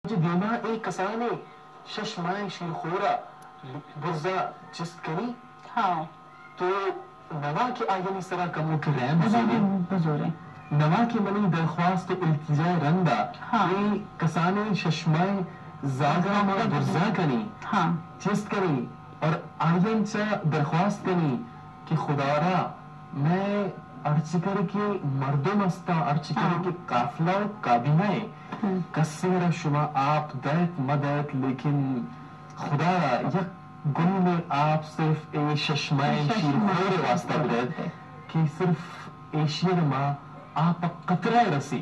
دیما ای کسانی ششمای شیرخورا برزا جست کنی تو نوا کے آیانی سرا کمو کے رحم بزوره نوا کے منی درخواست التجا رندا ای کسانی ششمای زاگا ما برزا کنی جست کنی اور آین چا درخواست کنی کہ خدا را میں ارچکر کے مردم استا ارچکر کے قافلہ و کابینہ کسیر شما آپ دیت مدد لیکن خدا را یک گن میں آپ صرف ای ششمائے شیر خور واسطہ بدید کہ صرف ای شیر ما آپ قطرہ رسی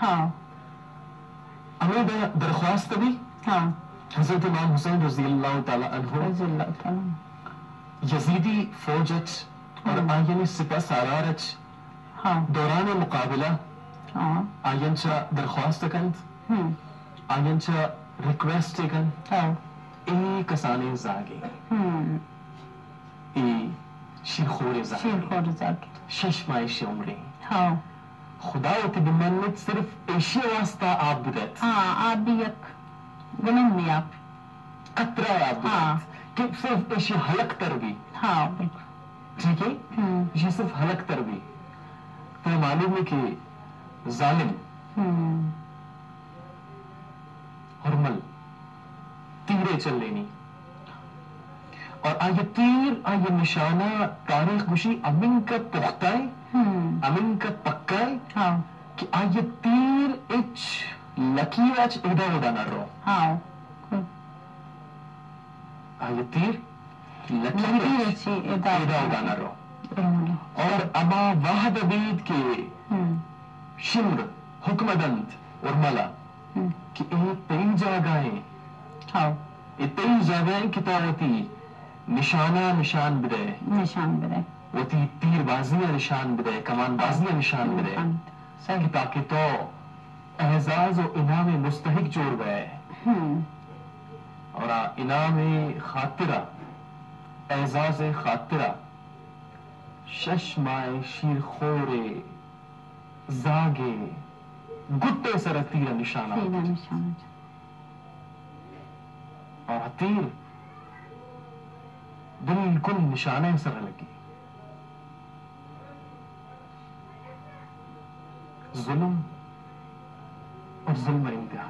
ہمیں درخواست بھی حضرت امام حسین رضی اللہ تعالی عنہ یزیدی فوجت اور آئین سپہ سالارچ دوران مقابلہ آئین چا درخواست کند آئین چا ریکویسٹ کند ای کسانے زاگے ای شیرخور زاگے ششمائی شمرے خدا ہوتی بمنت صرف ایشی واسطہ آپ بدت آپ بھی یک گنم میں آپ قطرہ آپ بدت کہ صرف ایشی حلق تر بھی ٹھیک ہے یہ صرف حلق تر بھی تو معلوم ہے کہ ظالم حرمل تیرے چل لینی اور آئیے تیر آئیے نشانہ تاریخ گوشی امن کا پختائے امن کا پکائے کہ آئیے تیر اچ لکیر اچ ادا ادا نہ رو آئیے تیر لکیر اچ ادا ادا نہ رو اور اما واحد عبید کے شمر حکمدند ارملا کہ اے تئی جاگائیں اتنی جگہیں کتابتی نشانہ نشان بدے وہ تیر بازیاں نشان بدے کمان بازیاں نشان بدے تاکہ تو اعزاز و انعام مستحق جوڑ گئے اور انعام خاطرہ اعزاز خاطرہ ششمائے شیر خورے زاگے گٹے سر تیر نشانہ اور تیر بالکل نشانہ سر لگی ظلم اور ظلم انتہا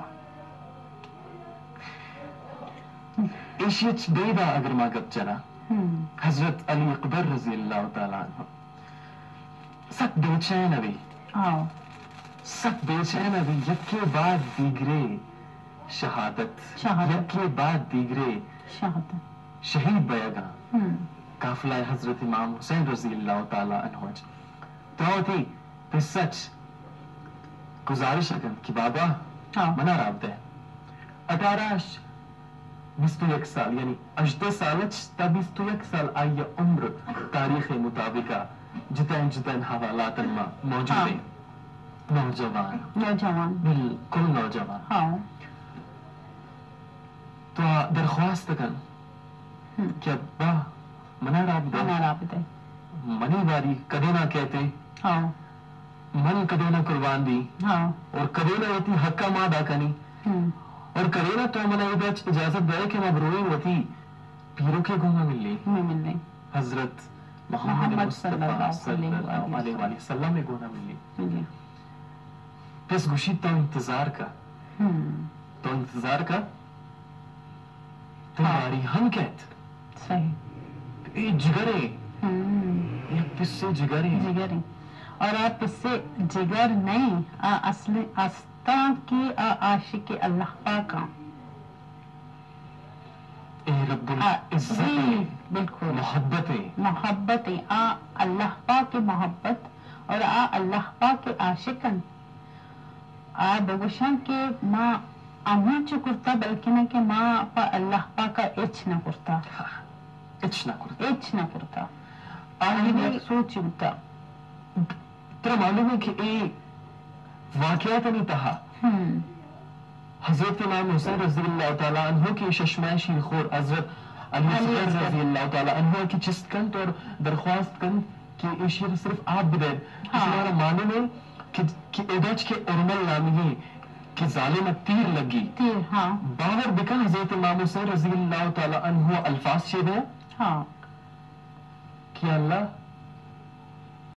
ایشیچ بیدہ اگر ماگب چنا حضرت علی اکبر رضی اللہ تعالیٰ عنہ سک بے چین ابھی سک بے چین ابھی یک کے بعد دیگرے شہادت یک کے بعد دیگرے شہید بیگا قافلہ حضرت امام حسین رضی اللہ تعالیٰ عنہ تو ہوتی پھر سچ گزارش اکن کہ بابا منا راب دے 21 سال یعنی 18 سالچ تا 21 سال آئی عمر تاریخ مطابقہ جتن حوالات موجود ہیں نوجوان بالکل نوجوان تو درخواست کن کہ ابا منا راب دے منی باری کدے نہ کہتے من کدے نہ قربان دی اور کدے نہ ہوتی حقہ ماں دا کنی اور کرے نہ تو منہ ادھر اجازت دے کہ مبروئی ہوتی پیروں کے گھومہ ملے حضرت محمد صلی اللہ علیہ وسلم میں گھومہ ملے پس گوشی تو انتظار کا تمہاری ہم کہت اے جگرے یہ پس سے جگرے اور آپ اس سے جگر نہیں اصل آستہ کی عاشق اللہ پاکا اے رب العزت بالکل محبت اللہ پاک کی محبت اور اللہ پاک کے عاشقن بگوشن کے ماں اماں چو کرتا بلکہ نہ کہ ماں پا اللہ پاکا اچ نہ کرتا آہی سوچ ہوتا ترہ معلوم ہے کہ اے واقعات نہیں تہا حضرت امام حسین رضی اللہ تعالیٰ عنہ کی ششمائے شیرخور حضرت علی اکبر رضی اللہ تعالیٰ عنہ کی چست کند اور درخواست کند کہ اے شیر صرف آپ بدید اس ہمارا معلوم ہے کہ ادھج کے ارمل نامی کہ ظالمہ تیر لگی تیر ہاں باور بکا حضرت امام حسین رضی اللہ تعالی عنہ الفاظ چیز ہیں ہاں کہ اللہ